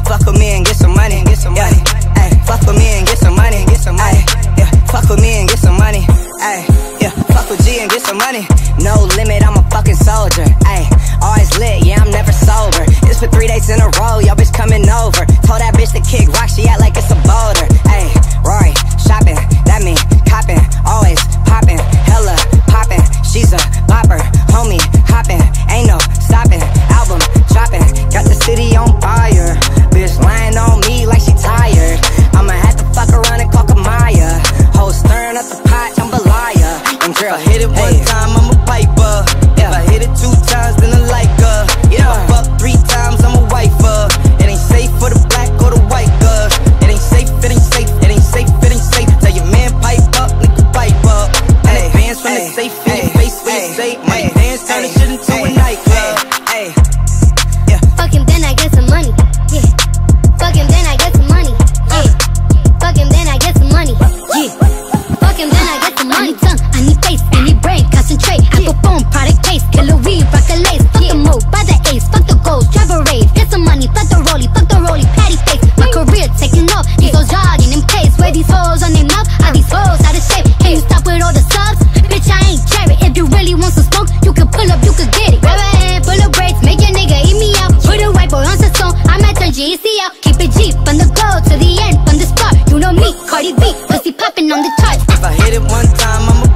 fuck with me and get some money. Ay, fuck with me and get some money. Ay, yeah, fuck with me and get some money. Ay, yeah, fuck with G and get some money. No limit, I'm a fucking soldier. Ay, always lit, yeah, I'm never sober. It's for 3 days in a row, y'all bitch coming over. Told that bitch to kick rock, she act like it's a boulder. Ay, Rory, shopping, that mean copping, always popping, hella popping. She's a bopper, homie, hopping, ain't no stopping. Album dropping, got the city on fire. Bitch lying on me like she tired. I'ma have to fuck around and call Kamaya. Hoes stirring up the pot, I'm a liar. And girl, if I hit it one time, I'm a piper. If I hit it 2 times, then I like her. If I fuck 3 times, I'm a wifer. It ain't safe for the black or the white girl. It ain't safe, it ain't safe, it ain't safe, it ain't safe. Tell your man pipe up, nigga pipe up. And advance from the safe in your face when you say, my dance turn this shit into a nightclub. Fuck him, then I get some money. Yeah. Fuck him, then I get some money. Yeah. Fuck him, then I get some money. Yeah. Fuck him, then I get some money. I need tongue, I need face, I need brain, concentrate. Apple phone, product case, killer weed, rock a lace. Fuck the mode, buy the ace, fuck the goals, drive a rave. Get some money, fuck the rollie, patty face. My career taking off, these hoes jogging in pace. Where these hoes on their mouth, are these hoes out of shape? Can you stop with all the subs? Bitch, I ain't Jerry. If you really want some smoke, you can pull up, you can get it. Grab a hand, pull up braids, make your nigga eat me out. Put a white boy on the song, I might turn G Eazy out. Keep it G from the go to the end, from the start. You know me, Cardi B, pussy popping on the charts. If I hit it one time, I'm a